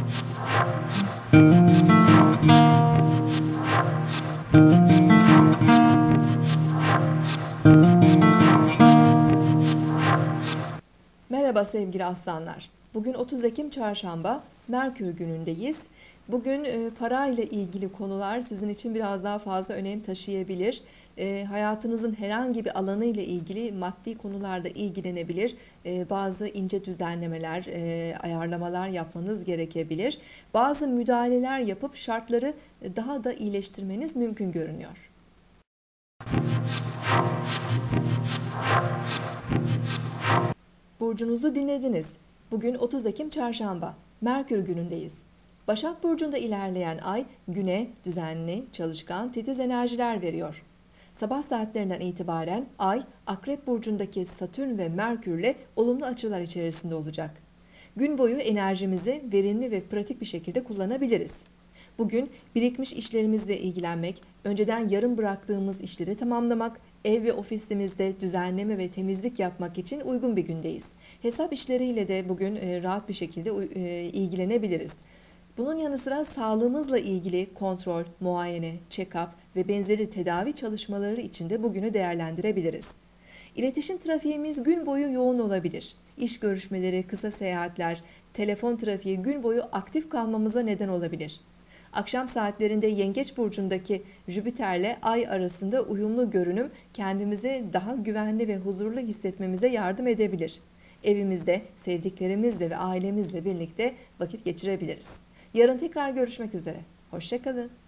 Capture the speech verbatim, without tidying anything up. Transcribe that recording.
Merhaba sevgili aslanlar. Bugün otuz Ekim Çarşamba, Merkür günündeyiz. Bugün e, para ile ilgili konular sizin için biraz daha fazla önem taşıyabilir. E, hayatınızın herhangi bir alanı ile ilgili maddi konularda ilgilenebilir. E, bazı ince düzenlemeler, e, ayarlamalar yapmanız gerekebilir. Bazı müdahaleler yapıp şartları daha da iyileştirmeniz mümkün görünüyor. Burcunuzu dinlediniz. Bugün otuz Ekim Çarşamba, Merkür günündeyiz. Başak Burcu'nda ilerleyen ay güne düzenli, çalışkan, titiz enerjiler veriyor. Sabah saatlerinden itibaren ay Akrep Burcu'ndaki Satürn ve Merkür'le olumlu açılar içerisinde olacak. Gün boyu enerjimizi verimli ve pratik bir şekilde kullanabiliriz. Bugün birikmiş işlerimizle ilgilenmek, önceden yarım bıraktığımız işleri tamamlamak, ev ve ofisimizde düzenleme ve temizlik yapmak için uygun bir gündeyiz. Hesap işleriyle de bugün rahat bir şekilde ilgilenebiliriz. Bunun yanı sıra sağlığımızla ilgili kontrol, muayene, check-up ve benzeri tedavi çalışmaları için de bugünü değerlendirebiliriz. İletişim trafiğimiz gün boyu yoğun olabilir. İş görüşmeleri, kısa seyahatler, telefon trafiği gün boyu aktif kalmamıza neden olabilir. Akşam saatlerinde Yengeç Burcu'ndaki Jüpiter'le Ay arasında uyumlu görünüm kendimizi daha güvenli ve huzurlu hissetmemize yardım edebilir. Evimizde sevdiklerimizle ve ailemizle birlikte vakit geçirebiliriz. Yarın tekrar görüşmek üzere. Hoşça kalın.